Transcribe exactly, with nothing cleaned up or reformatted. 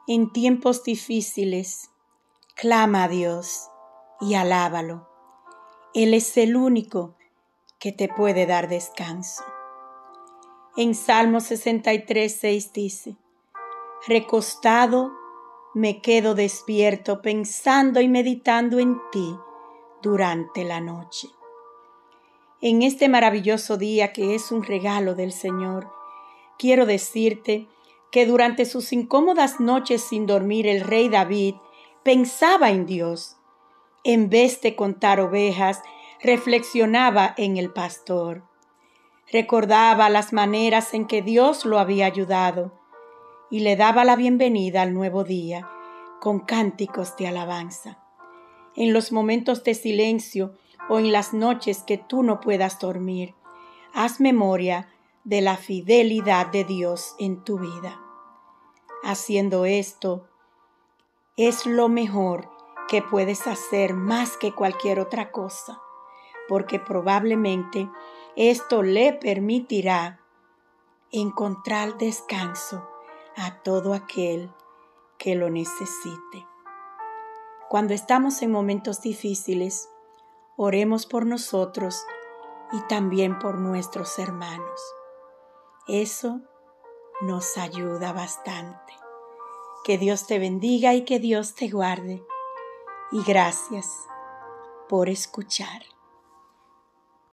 En tiempos difíciles, clama a Dios y alábalo. Él es el único que te puede dar descanso. En Salmo sesenta y tres, seis dice: recostado me quedo despierto pensando y meditando en ti durante la noche. En este maravilloso día que es un regalo del Señor, quiero decirte que durante sus incómodas noches sin dormir el rey David pensaba en Dios. En vez de contar ovejas, reflexionaba en el pastor. Recordaba las maneras en que Dios lo había ayudado y le daba la bienvenida al nuevo día con cánticos de alabanza. En los momentos de silencio o en las noches que tú no puedas dormir, haz memoria de la fidelidad de Dios en tu vida. Haciendo esto es lo mejor que puedes hacer más que cualquier otra cosa, porque probablemente esto le permitirá encontrar descanso a todo aquel que lo necesite. Cuando estamos en momentos difíciles, oremos por nosotros y también por nuestros hermanos. Eso nos ayuda bastante. Que Dios te bendiga y que Dios te guarde. Y gracias por escuchar.